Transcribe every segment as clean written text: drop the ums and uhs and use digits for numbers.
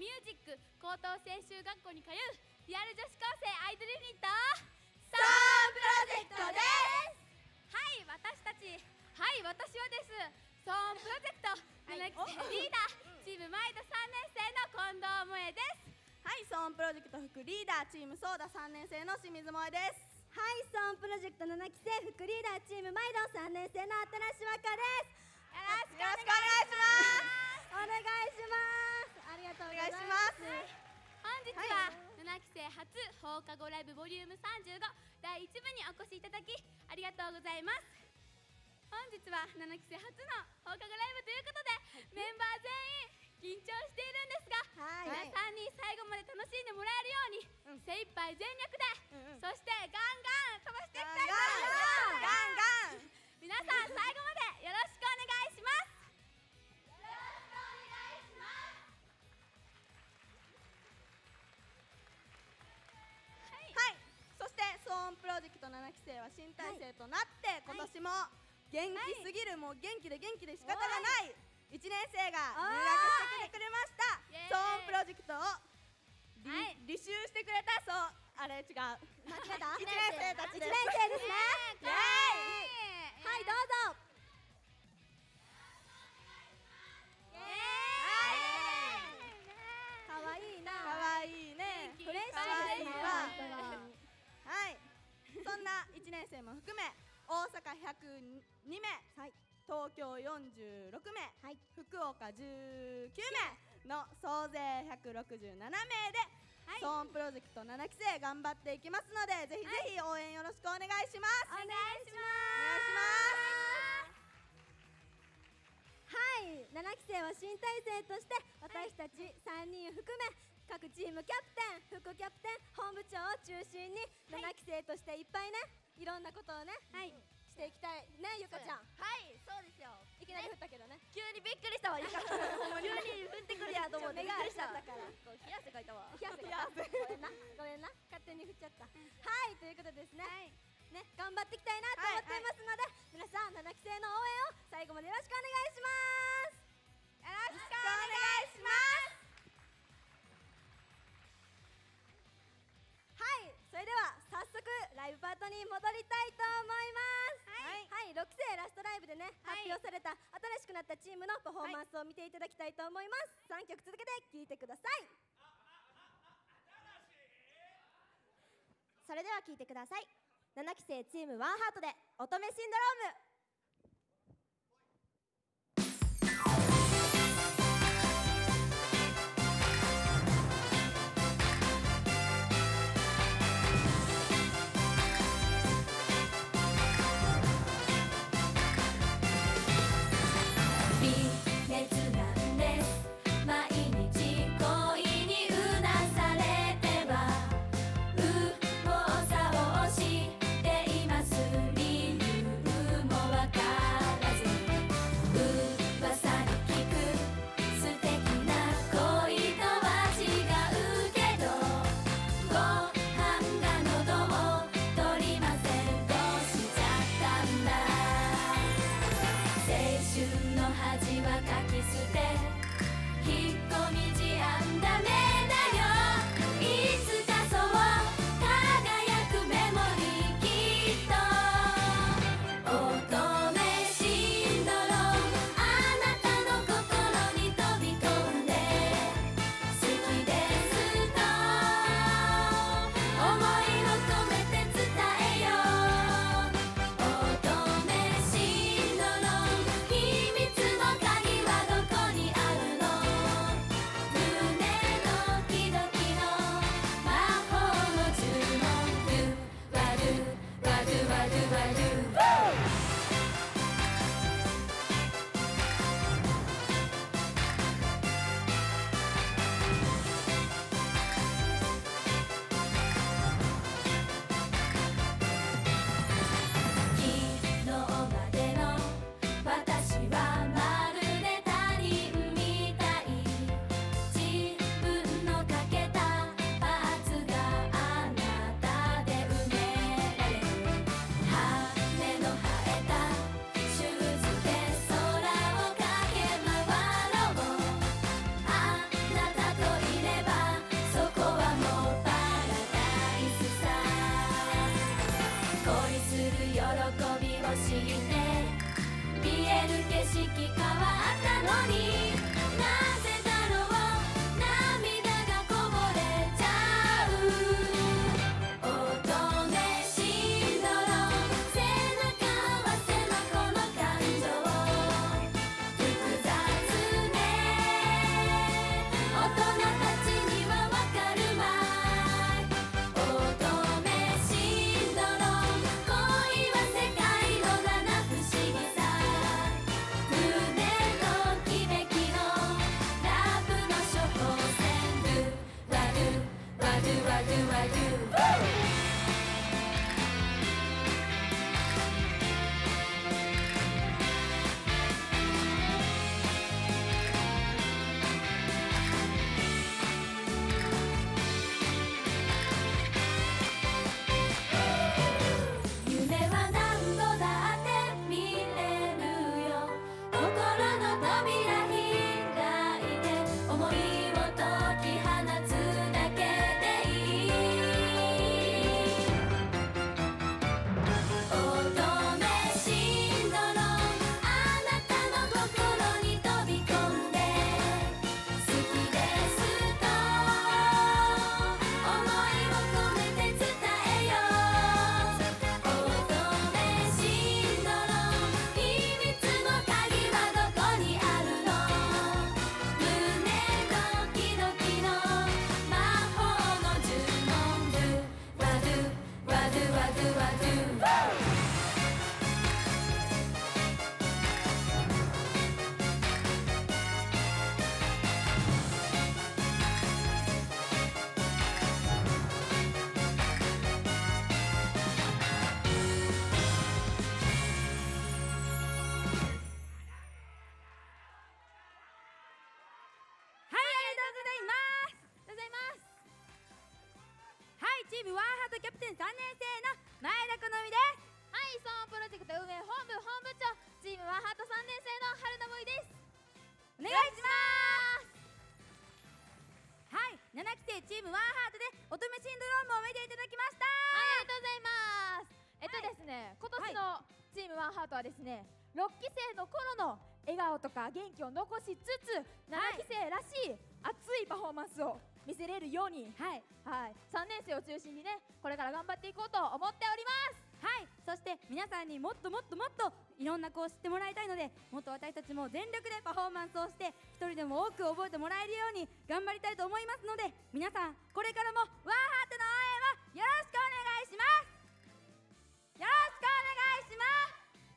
ミュージック高等専修学校に通うリアル女子高生アイドルユニットソーンプロジェクトです。 はい私たちはい私はですソーンプロジェクト7期生リーダーチームマイド3年生の近藤萌です。 はい、ソーンプロジェクト副リーダーチームソーダ3年生の清水萌です。 はい、ソーンプロジェクト7期生副リーダーチームマイド3年生の新し和歌です。 よろしくおよろしくお願いします。 お願いします。ありがとうございます。 本日は7期生初放課後ライブボリューム35第1部にお越しいただきありがとうございます。本日は7期生初の放課後ライブということで、メンバー全員緊張しているんですが、皆さんに最後まで楽しんでもらえるように、精一杯全力で、そしてガンガン飛ばしていきたいと思います。 ガンガン皆さん最後までよろしくお願いします。 はい、そしてソーンプロジェクト7期生は新体制となって、今年も元気すぎる、もう元気で仕方がない1年生が入学してくれました。ソーンプロジェクトを履修してくれたあれ違う間違えた 1年生たちです。 1年生ですね。はい、どうぞ。かわいいな。 かわいいね。 フレッシュですね。 はい、そんな1年生も含め大阪102名、東京46名、福岡19名の総勢167名で、ソーンプロジェクト7期生頑張っていきますので、ぜひぜひ応援よろしくお願いします。 お願いします。 はい、7期生は新体制として私たち3人含め各チームキャプテン、副キャプテン、本部長を中心に7期生としていっぱいね、いろんなことをね、していきたいね、ゆかちゃん。 はい、そうですよ。 いきなり振ったけどね。 急にびっくりしたわ、ゆか。急に降ってくるやと思って。 目が合っちゃったから。 冷や汗かいたわ。 冷や汗かいた。ごめんな、ごめんな、勝手に振っちゃった。はい、ということですね。ね、頑張っていきたいなと思っていますので、皆さん7期生の応援を最後までよろしくお願いします。 よろしくお願いします。 はい、それでは早速ライブパートに戻りたいと思います。はい、6期生ラストライブでね、発表された新しくなったチームのパフォーマンスを見ていただきたいと思います。3曲続けて聴いてください。 それでは聴いてください。7期生チームワンハートで乙女シンドローム。 胸のチームワンハートキャプテン3年生の前田好美です。 はい、ソーンプロジェクト運営本部本部長チームワンハート3年生の春菜萌です。 お願いします。はい、7期生チームワンハートで乙女シンドロームを見ていただきました。 はい、ありがとうございます。ですね、今年のチームワンハートはですね、6期生の頃の笑顔とか元気を残しつつ、7期生らしい熱いパフォーマンスを見せれるように、3年生を中心にね、これから頑張っていこうと思っております。 はい、そして皆さんにもっともっともっといろんな子を知ってもらいたいので、もっと私たちも全力でパフォーマンスをして一人でも多く覚えてもらえるように頑張りたいと思いますので、皆さんこれからもワンハートの応援をよろしくお願いします。よろしくお願いします。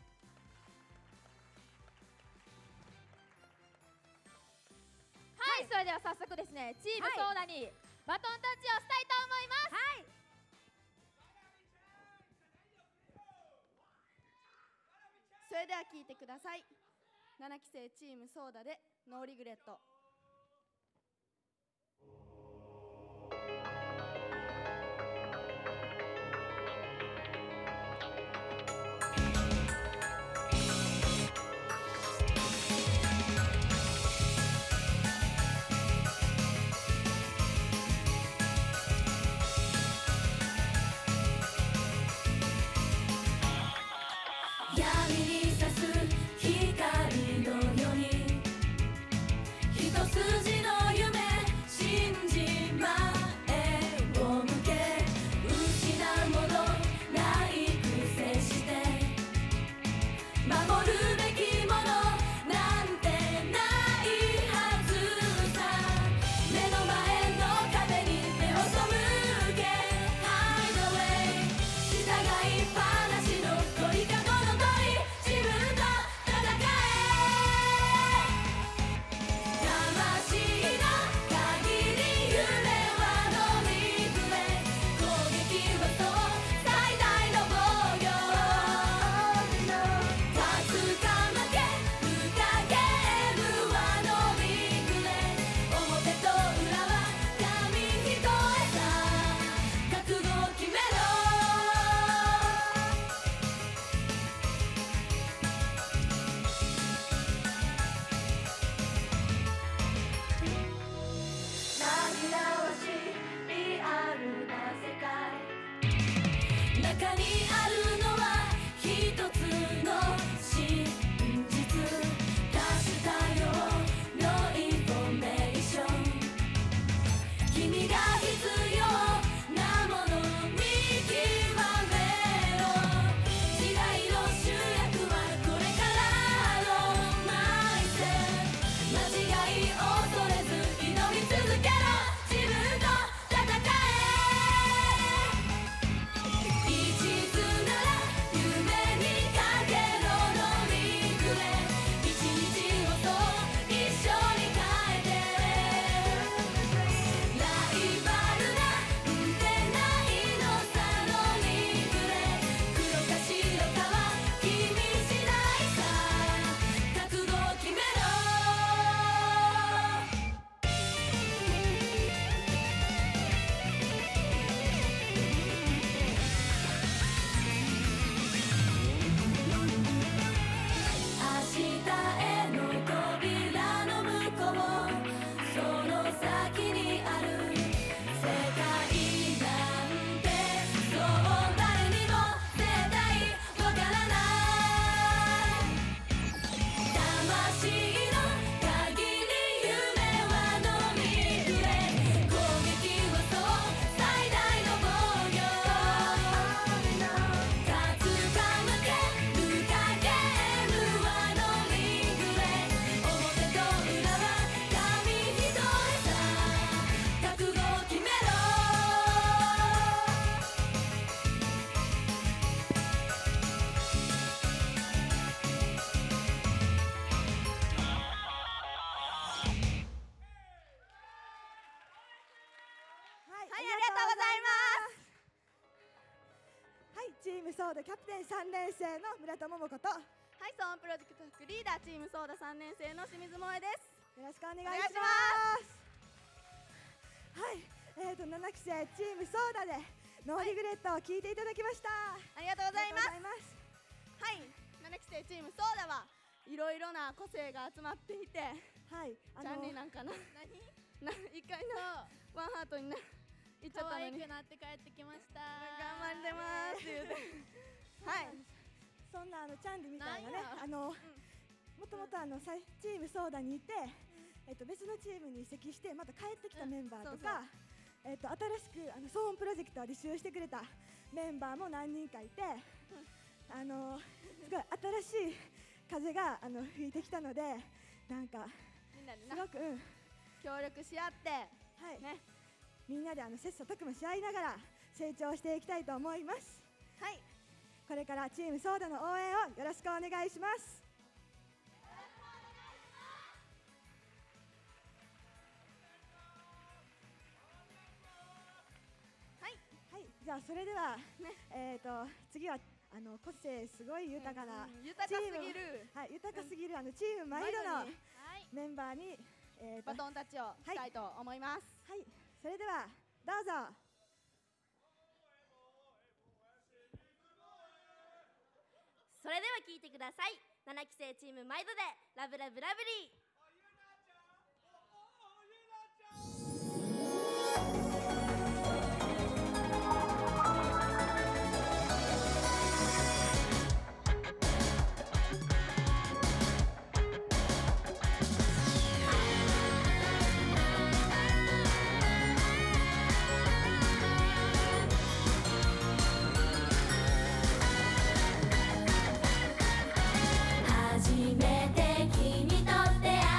はい、それでは早速ですね、チームソーダにバトンタッチをしたいと思います。 はい、 それでは聴いてください。7期生チームソーダでノーリグレット。 一筋の夢信じまえソーダキャプテン3年生の村田桃子と、 はい、ソーンプロジェクト副リーダーチームソーダ3年生の清水萌です。 よろしくお願いします。はい、7期生チームソーダでノーリグレットを聞いていただきました。 ありがとうございます。はい、7期生チームソーダはいろいろな個性が集まっていて、 はい、 チャンリーなんかな一回なワンハートにな行っちゃったのに可愛くなって帰ってきました。 頑張ってますって言うてはい、 そんなチャンリーみたいなね、もともとチームソーダにいて、別のチームに移籍してまた帰ってきたメンバーとか、新しくソーンプロジェクトを履修してくれたメンバーも何人かいて、すごい新しい風が吹いてきたので、なんかみんなですごく、 協力し合って、 はいね、 みんなで切磋琢磨し合いながら成長していきたいと思います。 はい、 これからチームソーダの応援をよろしくお願いします。はい、はい、じゃあそれでは、ね、次は個性すごい豊かな豊かすぎる、 はい、豊かすぎるチームマイドのメンバーに、 バトンタッチをしたいと思います。 はい、それではどうぞ。 それでは聞いてください。7期生チームマイドでラブラブラブリー。 初めて君と出会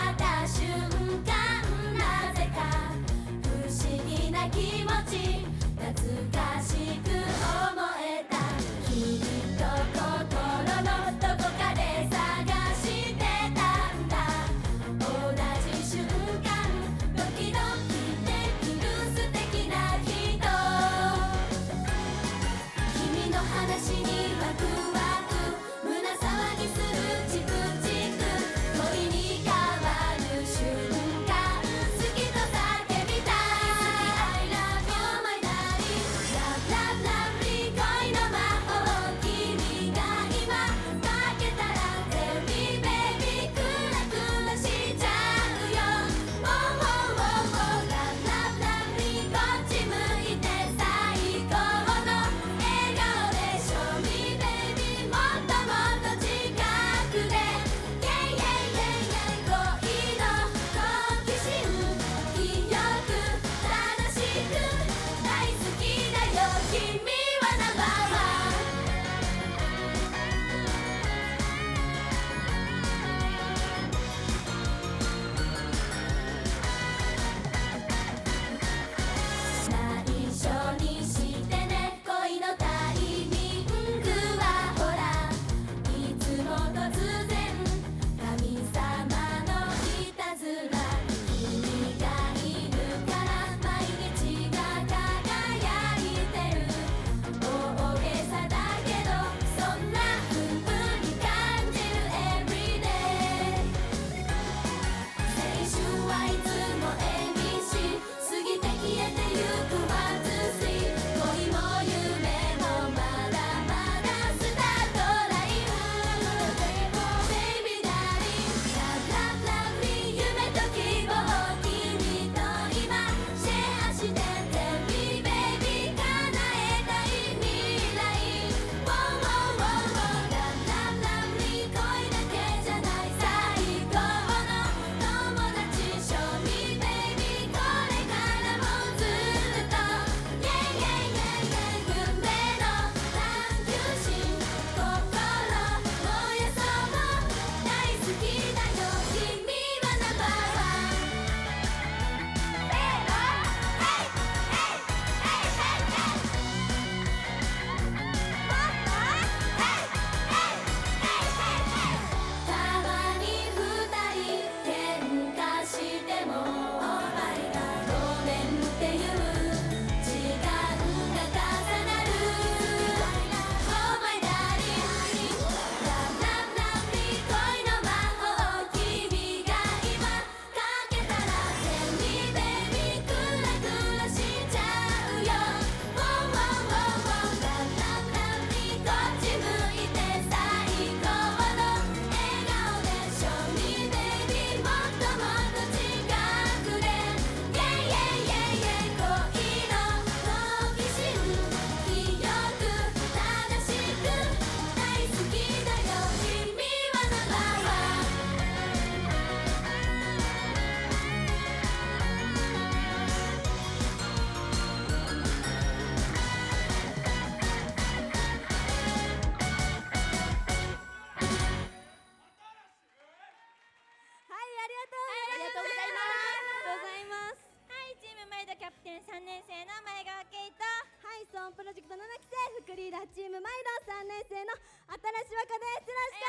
プテン3年生の前川圭と、 はい、ソーンプロジェクト7期生副リーダーチームマイド3年生の新し若です。よろしく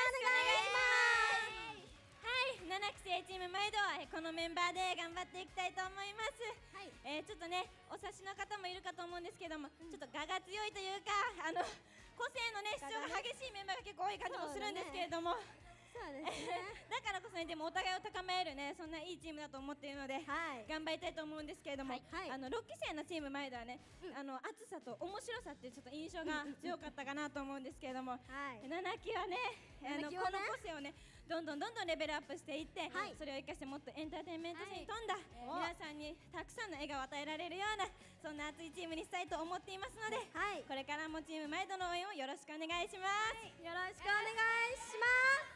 お願いします。 はい、7期生チーム毎度はこのメンバーで頑張っていきたいと思います。 はいちょっとねお察しの方もいるかと思うんですけども、ちょっと我が強いというか個性のね主張が激しいメンバーが結構多い感じもするんですけれども、 そうですね。 だからこそね、でもお互いを高めるねそんないいチームだと思っているので、 はい頑張りたいと思うんですけれども、 はい 6期生のチーム前ではね、熱さと面白さっていうちょっと印象が強かったかなと思うんですけれども、 はい 7期はね 7期はねこの個性をねどんどんレベルアップしていって、 はいそれを生かしてもっとエンターテインメント性に富んだ、皆さんにたくさんの笑顔を与えられるようなそんな熱いチームにしたいと思っていますので、 はいこれからもチーム毎度の応援をよろしくお願いします。 よろしくお願いします。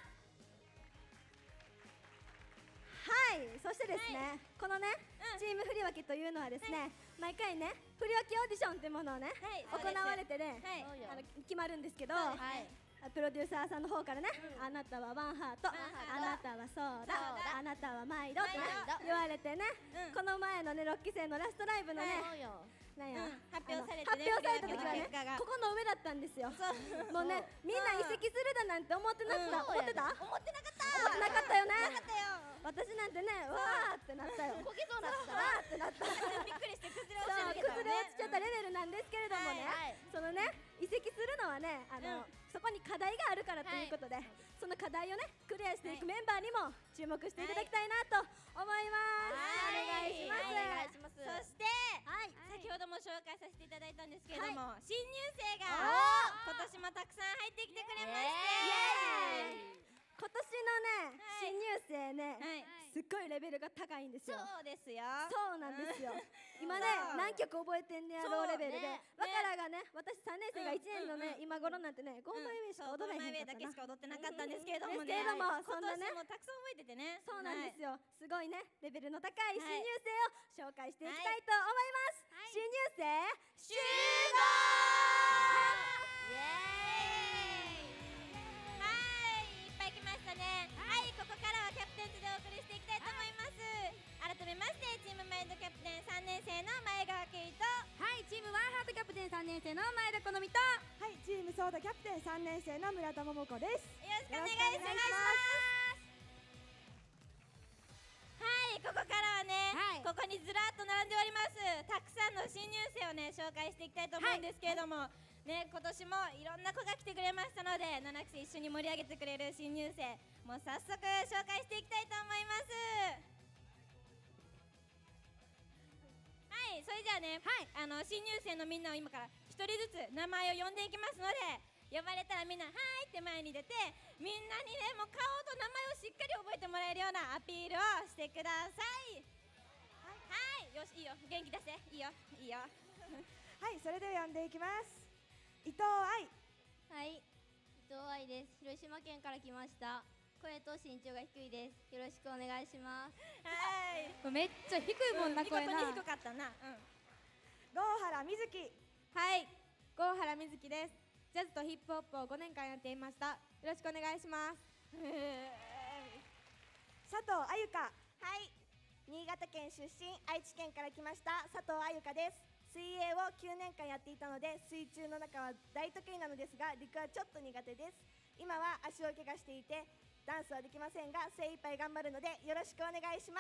はい、そしてですね、このね、チーム振り分けというのはですね、毎回ね、振り分けオーディションっていうものをね、行われてね、 はい決まるんですけど、 はいプロデューサーさんの方からね、あなたはワンハート、あなたはそうだ、あなたはマイドってね言われてね、この前のね6期生のラストライブのね、 そうよなんや、 発表されてね発表された時はね結果がここの上だったんですよ。もうね、みんな移籍するだなんて思ってなかった、思ってた？ 思ってなかった思ってなかったよね。 なかったよ。 私なんてね、わーってなったよ。 こけそうなったわーってなった。 びっくりして崩れそう、 落ち崩れ落ちちゃったレベルなんですけれどもね、 はいそのね、移籍するのはね、そこに課題があるからということで、その課題をね、クリアしていくメンバーにも注目していただきたいなと思います。お願いします。 お願いします。 そして、 はい。 先ほども紹介させていただいたんですけれども、新入生が今年もたくさん入ってきてくれまして、 今年のね、新入生ね、 はいすっごいレベルが高いんですそよ。 うですよ。 そうなんですよ。今ね、 そう何曲覚えてんねやろうレベルで、 ねわからがね、私3年生が1年のね、今頃なんてね、5枚目しか踊れへんかった前だけしか踊ってなかったんですけれどもね。 ですけれどもそんなね今年もたくさん覚えててね。 そうなんですよ、すごいねレベルの高い新はい入生を紹介していきたいと思います、新入生集イエーイ。はい、いっぱい来ましたね。はい、ここからはキャプテンズでお送りしていきたいと思います。改めましてチームマインドキャプテン3年生の前川圭と、 はいチームワンハートキャプテン3年生の前田好美とはい、チームソーダキャプテン3年生の村田桃子です。 よろしくお願いします。はい、ここからはね、 はいここにずらっと並んでおりますたくさんの新入生をね紹介していきたいと思うんですけれども、ね、今年もいろんな子が来てくれましたので7期生一緒に盛り上げてくれる新入生もう早速紹介していきたいと思います。はい、それじゃあね、新入生のみんなを今から一人ずつ名前を呼んでいきますので、呼ばれたらみんな「はい」って前に出て、みんなにねもう顔と名前をしっかり覚えてもらえるようなアピールをしてください。はい、よし、いいよ、元気出して、いいよいいよ。 はい、それでは呼んでいきます。伊藤愛、 はい、伊藤愛です。広島県から来ました。声と身長が低いです。よろしくお願いします。 はい、 めっちゃ低いもんな見声な事に低かったな。 郷原瑞希、 はい、郷原瑞希です。ジャズとヒップホップを5年間やっていました。よろしくお願いします。 佐藤あゆか、 はい、新潟県出身、愛知県から来ました佐藤あゆかです。水泳を9年間やっていたので水中の中は大得意なのですが陸はちょっと苦手です。今は足を怪我していてダンスはできませんが精一杯頑張るのでよろしくお願いします。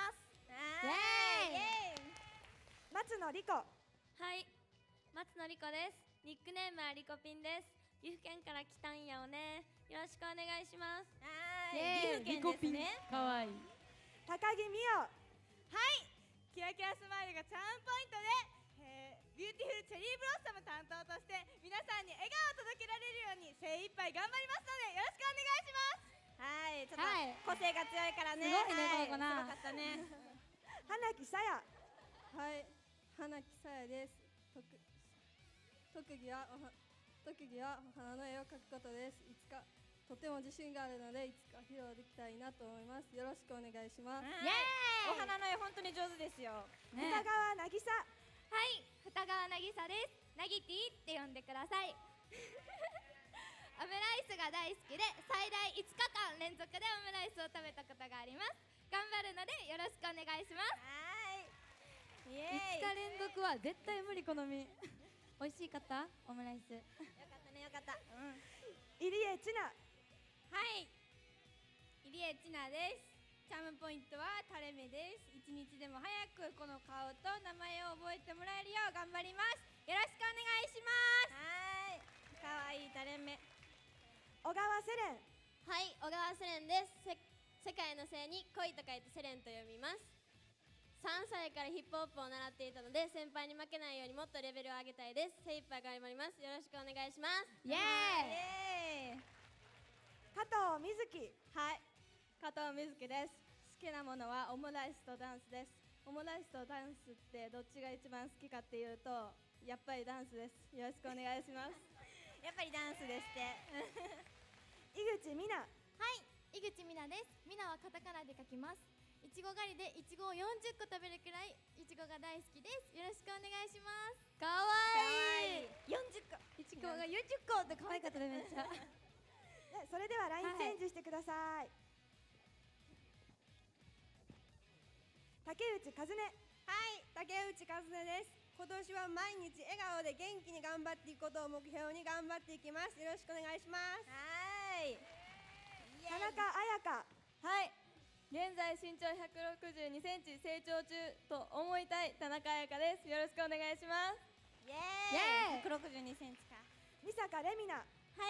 松野莉子、 はい、松野莉子です。ニックネームはリコピンです。岐阜県から来たんやおね。よろしくお願いします。 岐阜県ですね。 かわいい高木美代、 キラキラスマイルがチャームポイントで、ビューティフルチェリーブロッサム担当として皆さんに笑顔を届けられるように精一杯頑張りますのでよろしくお願いします。 はい、ちょっはいと個性が強いからね。 すごいねはこの子なすごかったね。 花木さや、 はい、花木さやです。特技はお花の絵を描くことです。いつかとても自信があるのでいつか披露できたいなと思います。よろしくお願いします。 お花の絵本当に上手ですよ。 深川渚、 はい、二川なぎさです。なぎティって呼んでください。オムライスが大好きで最大5日間連続でオムライスを食べたことがあります。頑張るのでよろしくお願いします。 はい。 イエーイ。 5日連続は絶対無理好み美味しかったオムライス。 よかったね、よかった。 入江千奈。 はい、入江千奈です。チャームポイントは垂れ目です。一日でも早くこの顔と名前を覚えてもらえるよう頑張ります。よろしくお願いします。はい、かわいい垂れ目。 小川セレン。 はい、小川セレンです。世界のせいに恋と書いてセレンと読みます。3歳からヒップホップを習っていたので先輩に負けないようにもっとレベルを上げたいです。精一杯頑張ります。よろしくお願いします。 イエーイ。 加藤瑞希。 はい、加藤瑞希です。好きなものはオムライスとダンスです。オムライスとダンスってどっちが一番好きかっていうと、やっぱりダンスです。よろしくお願いします。 やっぱりダンスですって。 井口美奈。 はい、井口美奈です。美奈はカタカナで書きます。いちご狩りでいちごを40個食べるくらいいちごが大好きです。よろしくお願いします。かわいい。 40個。 いちごが40個って可愛かったね、めっちゃ。 それではラインチェンジしてください。竹内和音。 はい、竹内和音です。今年は毎日笑顔で元気に頑張っていくことを目標に頑張っていきます。よろしくお願いします。 はい。 田中彩香。 はい、現在身長162センチ成長中と思いたい田中彩香です。よろしくお願いします。 イエーイ。162センチか。 美坂レミナ。 はい、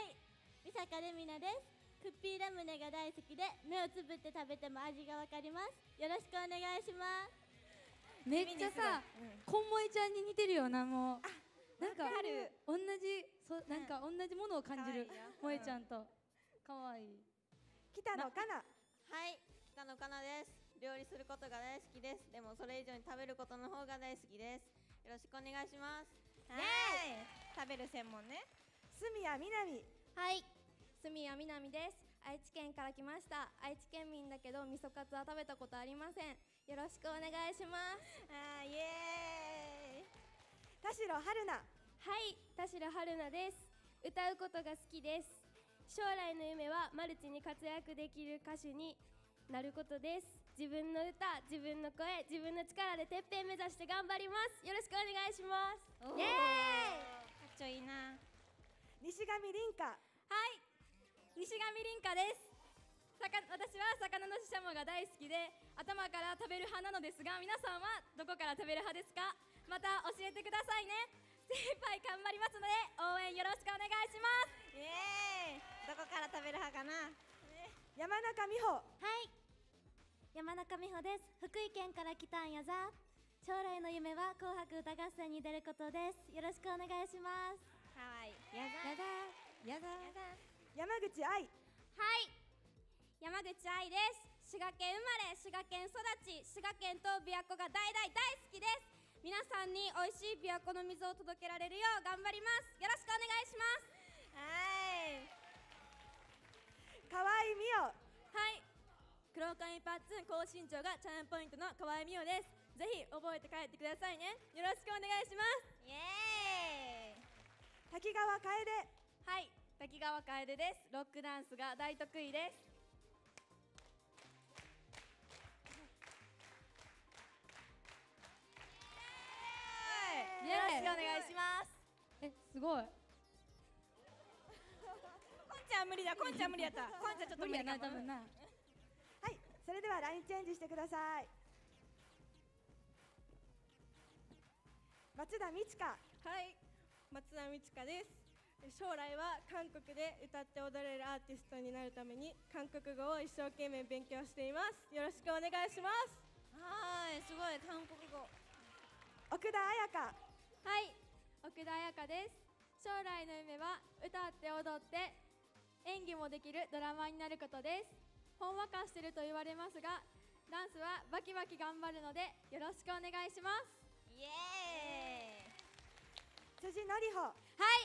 美坂レミナです。クッピーラムネが大好きで目をつぶって食べても味がわかります。よろしくお願いします。 めっちゃさ、こんもいちゃんに似てるよな、もう。なんか同じものを感じる。もえちゃんとかわいい。 北野かな。 はい、北野かなです。料理することが大好きです。でもそれ以上に食べることの方が大好きです。よろしくお願いします。 はい、食べる専門ね。 住谷みなみ。 はい、住谷みなみです。愛知県から来ました。愛知県民だけど味噌カツは食べたことありません。よろしくお願いします。 イエーイ。 田代春菜。 はい、田代春菜です。歌うことが好きです。将来の夢はマルチに活躍できる歌手になることです。自分の歌、自分の声、自分の力でてっぺん目指して頑張ります。よろしくお願いします。 イエーイ。かっちょいいな。 西上凛香。 はい、西上凛香です。私は魚のししゃもが大好きで頭から食べる派なのですが、皆さんはどこから食べる派ですか？また教えてくださいね。精一杯頑張りますので応援よろしくお願いします。 イエーイ。どこから食べる派かな。 山中美穂。 はい、山中美穂です。福井県から来たんやざ。将来の夢は紅白歌合戦に出ることです。よろしくお願いします。 かわいい。 やだ。 山口愛。 はい、山口愛です。滋賀県生まれ、滋賀県育ち、滋賀県と琵琶湖が大好きです。皆さんに美味しい琵琶湖の水を届けられるよう頑張ります。よろしくお願いします。 はい。 河合美代。 はい、黒髪パッツン高身長がチャームポイントの河合美代です。ぜひ覚えて帰ってくださいね。よろしくお願いします。 イエーイ。 滝川楓。 はい、滝川楓です。ロックダンスが大得意です。よろしくお願いします。 すごい。 こんちゃん無理だ。こんちゃん無理やった。こんちゃんちょっと無理やな、 多分な。 はい、それではラインチェンジしてください。松田美智香。 はい、松田美智香です。将来は韓国で歌って踊れるアーティストになるために韓国語を一生懸命勉強しています。よろしくお願いします。 はい、すごい韓国語。 奥田彩香。 はい、奥田彩香です。将来の夢は歌って踊って演技もできるドラマーになることです。ほんわかしてると言われますがダンスはバキバキ頑張るのでよろしくお願いします。 イエーイ。 辻典穂。 はい、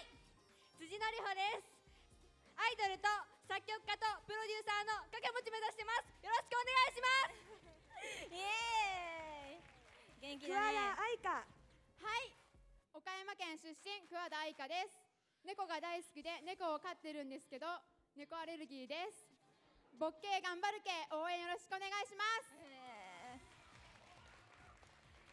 辻典穂です。アイドルと作曲家とプロデューサーの掛け持ち目指してます。よろしくお願いします。 イエーイ。元気桑だね。 田愛香。 はい、岡山県出身桑田愛香です。猫が大好きで猫を飼ってるんですけど猫アレルギーです。ボッケー頑張る系応援よろしくお願いします。 後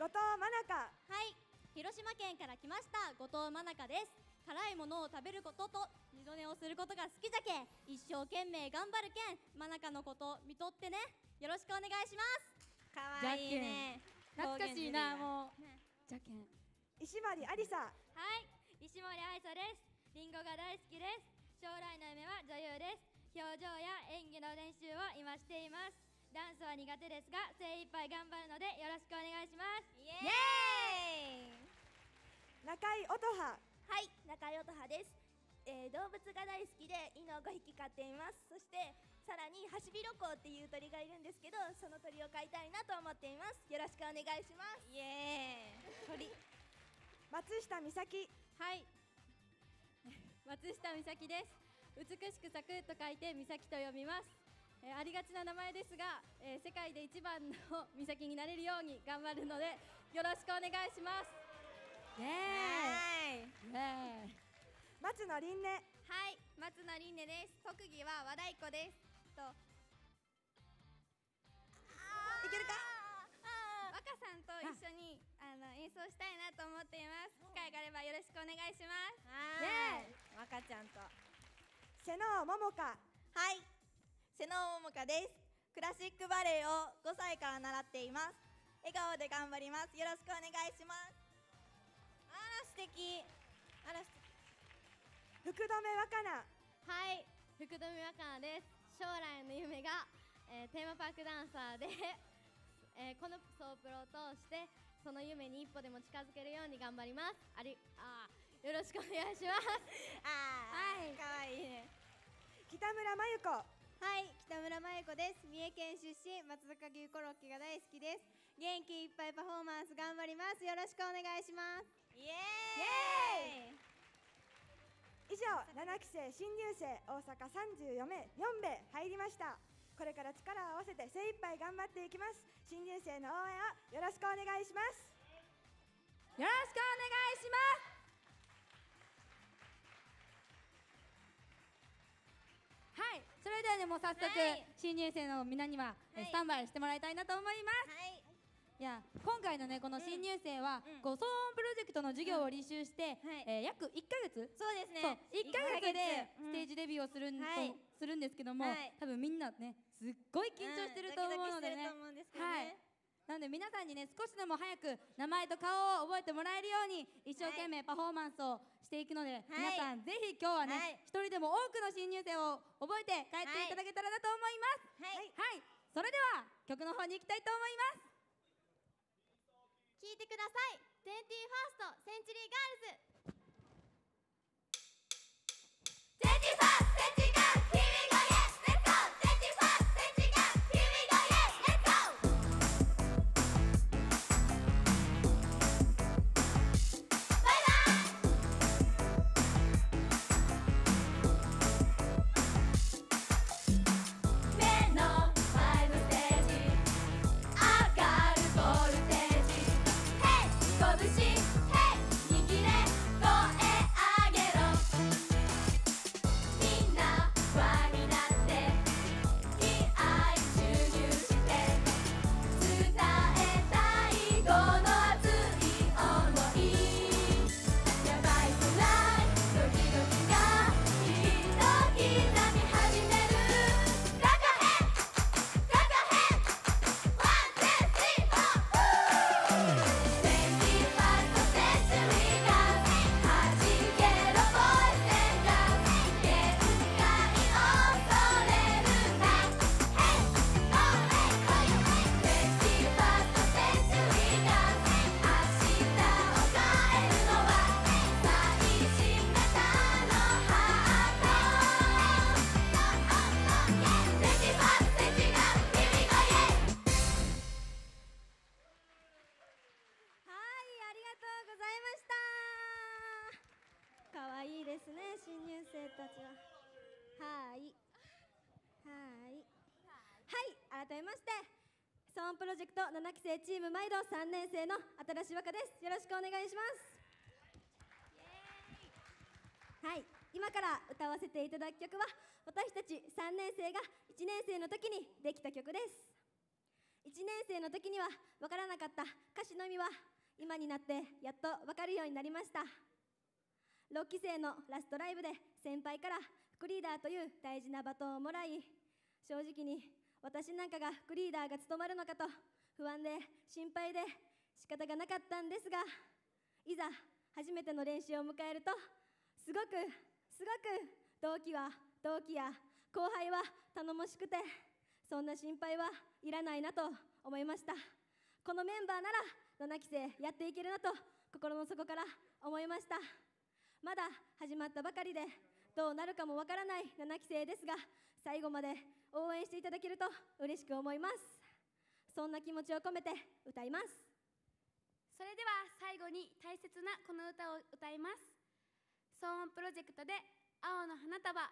藤真中。 はい、広島県から来ました後藤真中です。辛いものを食べることと二度寝をすることが好きじゃけ、一生懸命頑張るけん真中のこと見とってね。よろしくお願いします。 かわいいね。 懐かしいな、もうじゃけん。 石森ありさ。 はい、石森愛沙です。リンゴが大好きです。将来の夢は女優です。表情や演技の練習を今しています。ダンスは苦手ですが精一杯頑張るのでよろしくお願いします。 イエーイ。 中井音羽。 はい、中井音羽です。動物が大好きで犬を5匹飼っています。そしてさらにハシビロコウっていう鳥がいるんですけど、その鳥を飼いたいなと思っています。よろしくお願いします。 イエーイ。鳥。 松下美咲。 はい、松下美咲です。美しく咲くと書いて美咲と呼びます。ありがちな名前ですが、世界で一番の美咲になれるように頑張るのでよろしくお願いします。 イエーイ。 松野凛音。 はい、松野凛音です。特技は和太鼓です。 いけるか。 若さんと一緒に演奏したいなと思っています。機会があればよろしくお願いします。 はい。若ちゃんと。 瀬能桃香。 はい、瀬能桃香です。クラシックバレエを5歳から習っています。笑顔で頑張ります。よろしくお願いします。 あら素敵。あら素敵。 福留若菜。 はい、福留若菜です。将来の夢が、テーマパークダンサーで、このソープロを通してその夢に一歩でも近づけるように頑張ります。よろしくお願いします。 はい、かわいいね。 北村真由子。 はい、北村真由子です。三重県出身、松阪牛コロッケが大好きです。元気いっぱいパフォーマンス頑張ります。よろしくお願いします。 イエーイ。 以上、7期生新入生大阪34名入りました。これから力を合わせて精一杯頑張っていきます。新入生の応援をよろしくお願いします。 よろしくお願いします。はい、それではね、もう早速、新入生のみんなには、スタンバイしてもらいたいなと思います。 はい。 いや、今回のね、この新入生は、こう騒音プロジェクトの授業を履修して、約1ヶ月。 そうですね。 そう、1ヶ月でステージデビューをするんですけども、多分みんなね、すっごい緊張してると思うのでね。はい。なんで皆さんにね、少しでも早く名前と顔を覚えてもらえるように一生懸命パフォーマンスをしていくので、皆さんぜひ今日はね、一人でも多くの新入生を覚えて帰っていただけたらなと思います。はい、それでは曲の方に行きたいと思います。 聴いてください。21stセンチュリーガールズ。 改めまして騒音プロジェクト7期生チーム毎度3年生の新しい若です。よろしくお願いします。はい、今から歌わせていただく曲は私たち3年生が1年生の時にできた曲です。 1年生の時には分からなかった歌詞の意味は今になってやっと分かるようになりました。6期生のラストライブで先輩から副リーダーという大事なバトンをもらい、正直に私なんかが副リーダーが務まるのかと不安で心配で仕方がなかったんですが、いざ初めての練習を迎えるとすごく同期や後輩は頼もしくて、そんな心配はいらないなと思いました。このメンバーなら7期生やっていけるなと心の底から思いました。まだ始まったばかりでどうなるかもわからない7期生ですが、最後まで応援していただけると嬉しく思います。そんな気持ちを込めて歌います。 それでは最後に大切なこの歌を歌います。騒音プロジェクトで青の花束。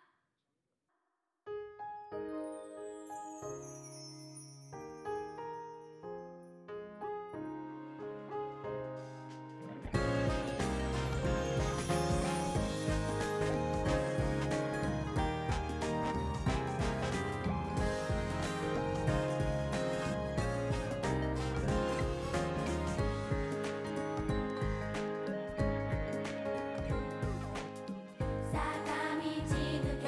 坂道抜け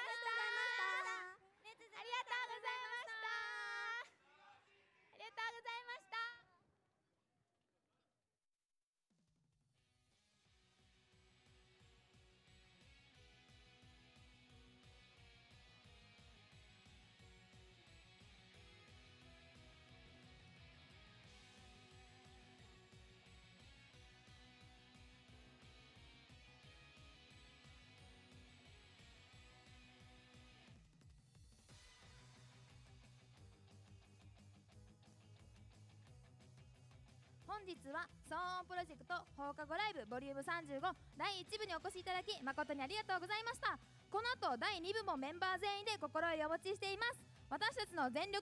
本日は騒音プロジェクト放課後ライブボリューム35第1部にお越しいただき誠にありがとうございました。この後第2部もメンバー全員で心得をお持ちしています。私たちの全力